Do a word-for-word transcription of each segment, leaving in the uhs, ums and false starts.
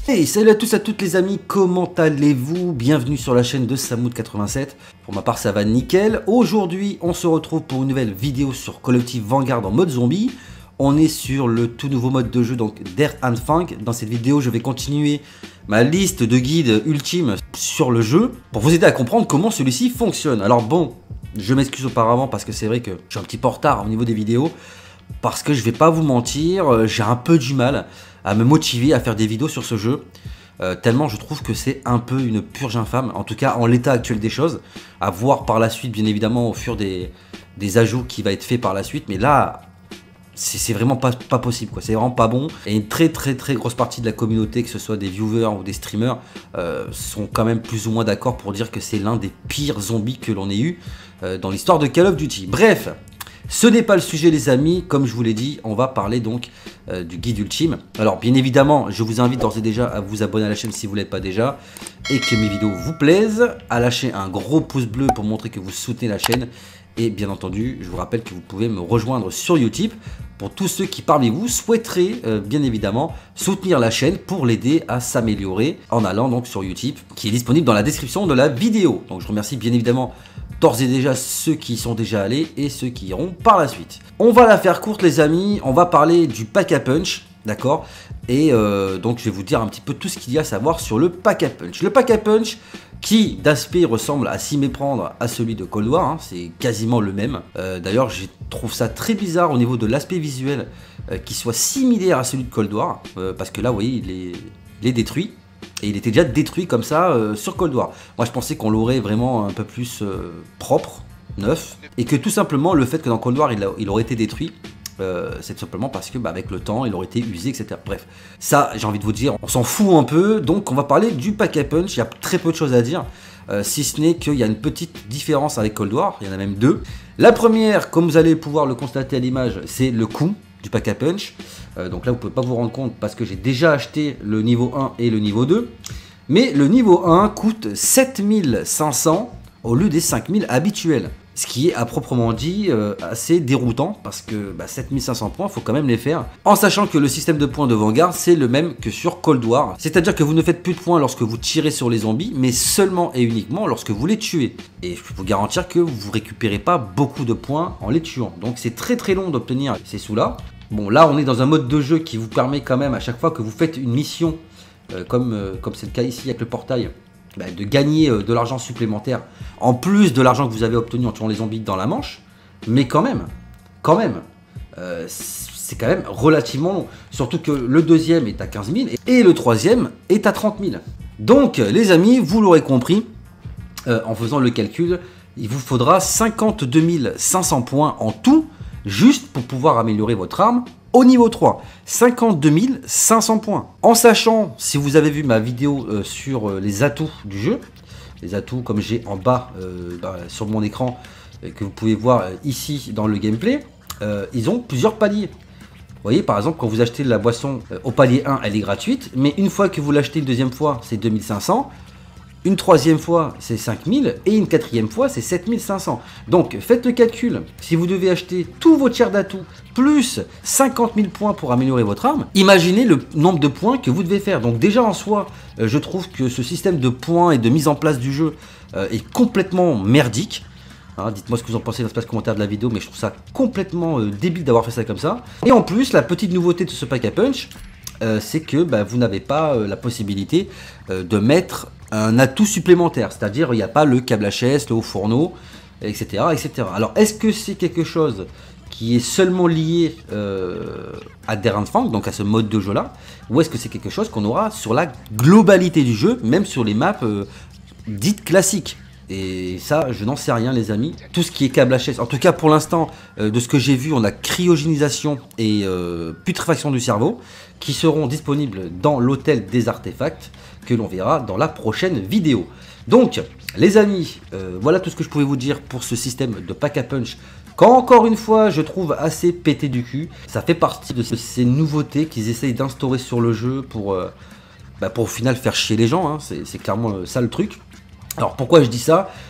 Hey, salut à tous, à toutes les amis, comment allez-vous? Bienvenue sur la chaîne de Samoud quatre-vingt-sept. Pour ma part, ça va nickel. Aujourd'hui, on se retrouve pour une nouvelle vidéo sur Call of Duty Vanguard en mode zombie. On est sur le tout nouveau mode de jeu, donc Der Anfang. Dans cette vidéo, je vais continuer ma liste de guides ultimes sur le jeu pour vous aider à comprendre comment celui-ci fonctionne. Alors bon, je m'excuse auparavant parce que c'est vrai que je suis un petit peu en retard au niveau des vidéos. Parce que je vais pas vous mentir, j'ai un peu du mal à me motiver à faire des vidéos sur ce jeu. Euh, tellement je trouve que c'est un peu une purge infâme, en tout cas en l'état actuel des choses. À voir par la suite, bien évidemment, au fur des, des ajouts qui va être fait par la suite. Mais là, c'est vraiment pas, pas possible, quoi. C'est vraiment pas bon. Et une très très très grosse partie de la communauté, que ce soit des viewers ou des streamers, euh, sont quand même plus ou moins d'accord pour dire que c'est l'un des pires zombies que l'on ait eu euh, dans l'histoire de Call of Duty. Bref, ce n'est pas le sujet les amis, comme je vous l'ai dit, on va parler donc euh, du guide ultime. Alors bien évidemment, je vous invite d'ores et déjà à vous abonner à la chaîne si vous ne l'êtes pas déjà et que mes vidéos vous plaisent, à lâcher un gros pouce bleu pour montrer que vous soutenez la chaîne. Et bien entendu, je vous rappelle que vous pouvez me rejoindre sur Utip pour tous ceux qui parmi vous souhaiteraient euh, bien évidemment soutenir la chaîne pour l'aider à s'améliorer en allant donc sur Utip qui est disponible dans la description de la vidéo. Donc je remercie bien évidemment d'ores et déjà ceux qui y sont déjà allés et ceux qui iront par la suite. On va la faire courte les amis, on va parler du pack à punch, d'accord? Et euh, donc je vais vous dire un petit peu tout ce qu'il y a à savoir sur le pack à punch. Le pack à punch qui d'aspect ressemble à s'y méprendre à celui de Cold War, hein, c'est quasiment le même. Euh, D'ailleurs je trouve ça très bizarre au niveau de l'aspect visuel euh, qui soit similaire à celui de Cold War, euh, parce que là vous voyez il est, il est détruit. Et il était déjà détruit comme ça euh, sur Cold War. Moi je pensais qu'on l'aurait vraiment un peu plus euh, propre, neuf. Et que tout simplement le fait que dans Cold War il, a, il aurait été détruit, euh, c'est tout simplement parce que bah, avec le temps il aurait été usé, et cetera. Bref, ça j'ai envie de vous dire, on s'en fout un peu. Donc on va parler du pack à punch, il y a très peu de choses à dire. Euh, si ce n'est qu'il y a une petite différence avec Cold War, il y en a même deux. La première, comme vous allez pouvoir le constater à l'image, c'est le coût du pack à punch. Euh, donc là vous pouvez pas vous rendre compte parce que j'ai déjà acheté le niveau un et le niveau deux. Mais le niveau un coûte sept mille cinq cents au lieu des cinq mille habituels. Ce qui est à proprement dit euh, assez déroutant parce que bah, sept mille cinq cents points, il faut quand même les faire. En sachant que le système de points de Vanguard, c'est le même que sur Cold War. C'est-à-dire que vous ne faites plus de points lorsque vous tirez sur les zombies, mais seulement et uniquement lorsque vous les tuez. Et je peux vous garantir que vous ne récupérez pas beaucoup de points en les tuant. Donc c'est très très long d'obtenir ces sous-là. Bon, là on est dans un mode de jeu qui vous permet quand même à chaque fois que vous faites une mission, euh, comme euh, comme c'est le cas ici avec le portail, bah, de gagner euh, de l'argent supplémentaire en plus de l'argent que vous avez obtenu en tuant les zombies dans la manche. Mais quand même, quand même, euh, c'est quand même relativement long. Surtout que le deuxième est à quinze mille et le troisième est à trente mille. Donc les amis, vous l'aurez compris, euh, en faisant le calcul, il vous faudra cinquante-deux mille cinq cents points en tout, juste pour pouvoir améliorer votre arme au niveau trois. cinquante-deux mille cinq cents points. En sachant, si vous avez vu ma vidéo euh, sur euh, les atouts du jeu, les atouts comme j'ai en bas euh, bah, sur mon écran, euh, que vous pouvez voir euh, ici dans le gameplay, euh, ils ont plusieurs paliers. Vous voyez par exemple quand vous achetez la boisson euh, au palier un, elle est gratuite, mais une fois que vous l'achetez une deuxième fois, c'est deux mille cinq cents. Une troisième fois, c'est cinq mille et une quatrième fois, c'est sept mille cinq cents. Donc, faites le calcul. Si vous devez acheter tous vos tiers d'atouts plus cinquante mille points pour améliorer votre arme, imaginez le nombre de points que vous devez faire. Donc déjà en soi, euh, je trouve que ce système de points et de mise en place du jeu euh, est complètement merdique. Hein, dites-moi ce que vous en pensez dans l'espace commentaire de la vidéo, mais je trouve ça complètement euh, débile d'avoir fait ça comme ça. Et en plus, la petite nouveauté de ce pack à punch, euh, c'est que bah, vous n'avez pas euh, la possibilité euh, de mettre un atout supplémentaire, c'est-à-dire il n'y a pas le câble H S, le haut fourneau, et cetera, et cetera. Alors est-ce que c'est quelque chose qui est seulement lié euh, à Der Anfang, donc à ce mode de jeu là, ou est-ce que c'est quelque chose qu'on aura sur la globalité du jeu, même sur les maps euh, dites classiques? Et ça, je n'en sais rien les amis. Tout ce qui est câble H S, en tout cas pour l'instant, euh, de ce que j'ai vu, on a cryogénisation et euh, putréfaction du cerveau, qui seront disponibles dans l'hôtel des artefacts, que l'on verra dans la prochaine vidéo. Donc, les amis, euh, voilà tout ce que je pouvais vous dire pour ce système de pack à punch, qu'encore une fois, je trouve assez pété du cul. Ça fait partie de ces nouveautés qu'ils essayent d'instaurer sur le jeu pour, euh, bah, pour au final faire chier les gens, hein. C'est clairement ça le truc. Alors pourquoi je dis ça?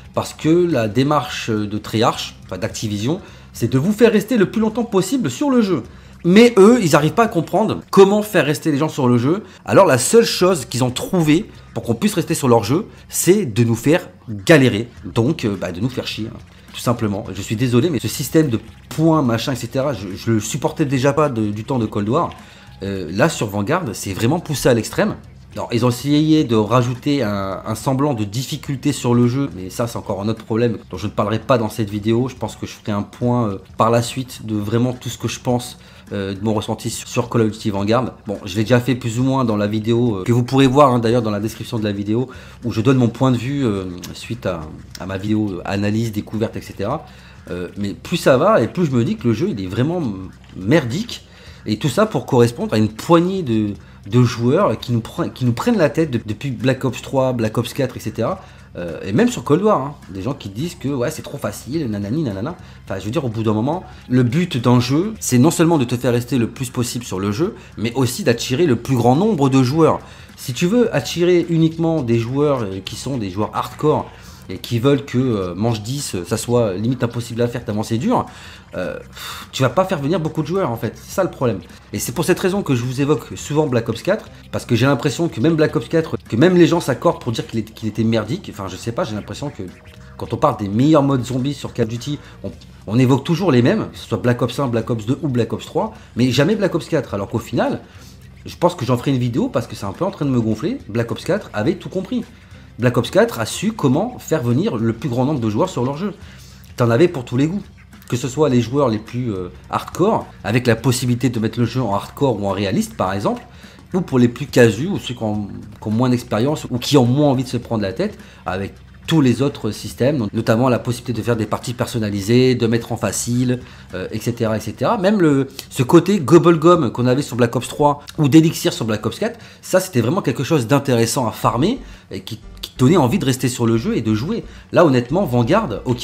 parce que la démarche de Treyarch, enfin d'Activision, c'est de vous faire rester le plus longtemps possible sur le jeu. Mais eux, ils n'arrivent pas à comprendre comment faire rester les gens sur le jeu. Alors la seule chose qu'ils ont trouvé pour qu'on puisse rester sur leur jeu, c'est de nous faire galérer. Donc euh, bah, de nous faire chier, hein, tout simplement. Je suis désolé, mais ce système de points, machin, et cetera, je, je le supportais déjà pas de, du temps de Cold War. Euh, là, sur Vanguard, c'est vraiment poussé à l'extrême. Alors, ils ont essayé de rajouter un, un semblant de difficulté sur le jeu, mais ça c'est encore un autre problème dont je ne parlerai pas dans cette vidéo. Je pense que je ferai un point euh, par la suite de vraiment tout ce que je pense euh, de mon ressenti sur, sur Call of Duty Vanguard. Bon, je l'ai déjà fait plus ou moins dans la vidéo euh, que vous pourrez voir hein, d'ailleurs dans la description de la vidéo, où je donne mon point de vue euh, suite à, à ma vidéo euh, analyse, découverte, et cetera. Euh, mais plus ça va et plus je me dis que le jeu il est vraiment merdique, et tout ça pour correspondre à une poignée de de joueurs qui nous, pre qui nous prennent la tête de depuis Black Ops trois, Black Ops quatre, et cetera. Euh, et même sur Cold War, hein, des gens qui disent que ouais, c'est trop facile, nanani, nanana. Enfin, je veux dire, au bout d'un moment, le but d'un jeu, c'est non seulement de te faire rester le plus possible sur le jeu, mais aussi d'attirer le plus grand nombre de joueurs. Si tu veux attirer uniquement des joueurs qui sont des joueurs hardcore, et qui veulent que euh, manche dix, ça soit limite impossible à faire tellement c'est dur, euh, tu vas pas faire venir beaucoup de joueurs en fait, c'est ça le problème. Et c'est pour cette raison que je vous évoque souvent Black Ops quatre, parce que j'ai l'impression que même Black Ops quatre, que même les gens s'accordent pour dire qu'il qu'il était merdique, enfin je sais pas, j'ai l'impression que quand on parle des meilleurs modes zombies sur Call of Duty, on, on évoque toujours les mêmes, que ce soit Black Ops un, Black Ops deux ou Black Ops trois, mais jamais Black Ops quatre, alors qu'au final, je pense que j'en ferai une vidéo parce que c'est un peu en train de me gonfler, Black Ops quatre avait tout compris. Black Ops quatre a su comment faire venir le plus grand nombre de joueurs sur leur jeu. T'en avais pour tous les goûts. Que ce soit les joueurs les plus euh, hardcore, avec la possibilité de mettre le jeu en hardcore ou en réaliste par exemple, ou pour les plus casus, ou ceux qui ont, qui ont moins d'expérience, ou qui ont moins envie de se prendre la tête, avec tous les autres systèmes, notamment la possibilité de faire des parties personnalisées, de mettre en facile, euh, et cetera, et cetera. Même le, ce côté Gobblegum qu'on avait sur Black Ops trois ou d'Elixir sur Black Ops quatre, ça c'était vraiment quelque chose d'intéressant à farmer et qui, qui donnait envie de rester sur le jeu et de jouer. Là honnêtement, Vanguard, ok,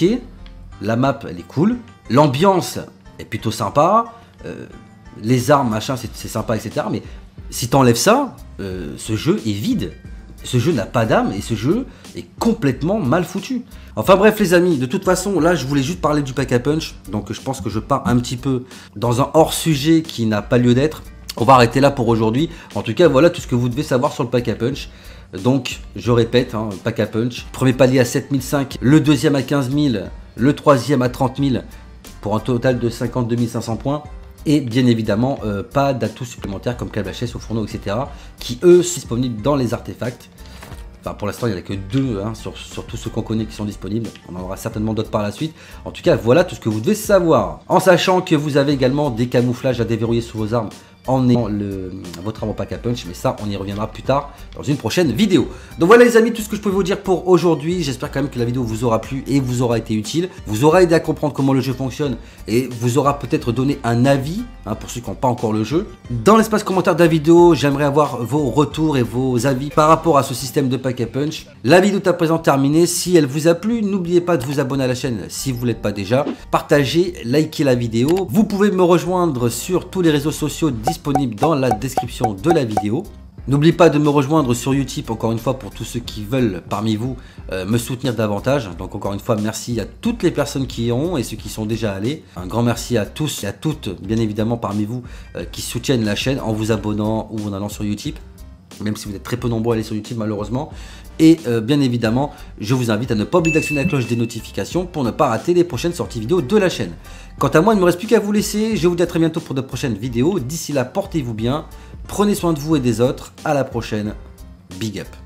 la map elle est cool, l'ambiance est plutôt sympa, euh, les armes, machin, c'est sympa, et cetera. Mais si t'enlèves ça, euh, ce jeu est vide. Ce jeu n'a pas d'âme et ce jeu est complètement mal foutu. Enfin bref les amis, de toute façon là je voulais juste parler du Pack a Punch, donc je pense que je pars un petit peu dans un hors-sujet qui n'a pas lieu d'être. On va arrêter là pour aujourd'hui. En tout cas voilà tout ce que vous devez savoir sur le Pack a Punch. Donc je répète, hein, Pack a Punch, premier palier à sept mille cinq, le deuxième à quinze mille, le troisième à trente mille, pour un total de cinquante-deux mille cinq cents points. Et bien évidemment, euh, pas d'atouts supplémentaires comme câble H S au fourneau, et cetera. Qui eux sont disponibles dans les artefacts. Enfin, pour l'instant, il n'y en a que deux hein, sur, sur tous ceux qu'on connaît qui sont disponibles. On en aura certainement d'autres par la suite. En tout cas, voilà tout ce que vous devez savoir. En sachant que vous avez également des camouflages à déverrouiller sur vos armes en ayant le, votre arme au Pack a Punch. Mais ça, on y reviendra plus tard dans une prochaine vidéo. Donc voilà les amis, tout ce que je peux vous dire pour aujourd'hui. J'espère quand même que la vidéo vous aura plu et vous aura été utile. Vous aura aidé à comprendre comment le jeu fonctionne et vous aura peut-être donné un avis hein, pour ceux qui n'ont pas encore le jeu. Dans l'espace commentaire de la vidéo, j'aimerais avoir vos retours et vos avis par rapport à ce système de Pack a Punch. La vidéo est à présent terminée. Si elle vous a plu, n'oubliez pas de vous abonner à la chaîne si vous ne l'êtes pas déjà. Partagez, likez la vidéo. Vous pouvez me rejoindre sur tous les réseaux sociaux disponibles dans la description de la vidéo. N'oubliez pas de me rejoindre sur YouTube, encore une fois, pour tous ceux qui veulent, parmi vous, euh, me soutenir davantage. Donc encore une fois, merci à toutes les personnes qui y ont et ceux qui sont déjà allés. Un grand merci à tous et à toutes, bien évidemment, parmi vous, euh, qui soutiennent la chaîne en vous abonnant ou en allant sur YouTube. Même si vous êtes très peu nombreux à aller sur YouTube, malheureusement. Et euh, bien évidemment, je vous invite à ne pas oublier d'actionner la cloche des notifications pour ne pas rater les prochaines sorties vidéo de la chaîne. Quant à moi, il ne me reste plus qu'à vous laisser. Je vous dis à très bientôt pour de prochaines vidéos. D'ici là, portez-vous bien, prenez soin de vous et des autres. À la prochaine. Big up.